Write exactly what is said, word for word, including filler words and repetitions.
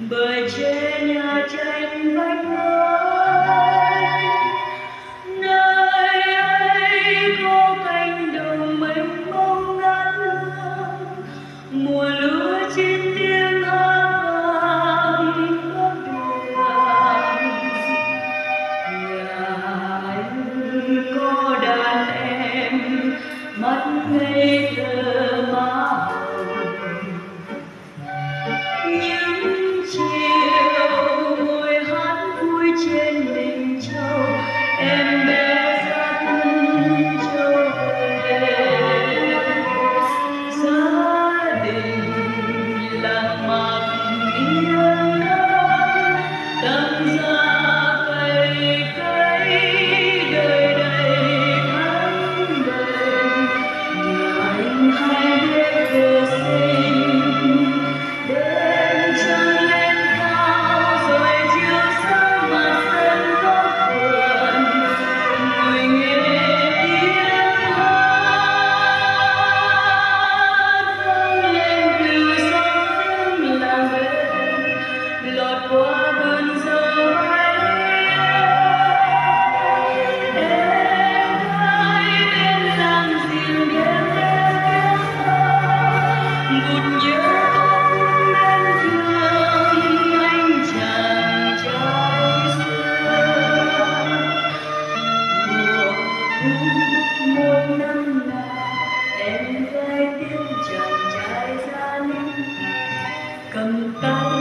bởi trên nhà tranh vách ngói, nơi ấy có cánh đồng mênh mông ngát hương, mùa lúa chín tiếng hát vang khắp đường. Nhà anh có đàn em mắt ngây thơ má hồng, những chiều ngồi hát vui trên đình châu, em bé dắt châu về. Gia đình làng mạc nghiêng ngả, tắm ra cây cấy đời đầy thắm bền. Nhà anh hay biết về sinh đêm trăng lên cao, rồi chiều sáng mặt sân góc vườn ngồi nghe tiếng hát vang lên từ xóm làng bên, lọt qua vườn dâu bay. Em gái bên làng diềm đêm đêm tiếng thơ, vụt nhớ bên thương anh chàng trai xưa. Mùa thu một năm nào, em gái tiếp chàng trai ra đi, cầm tay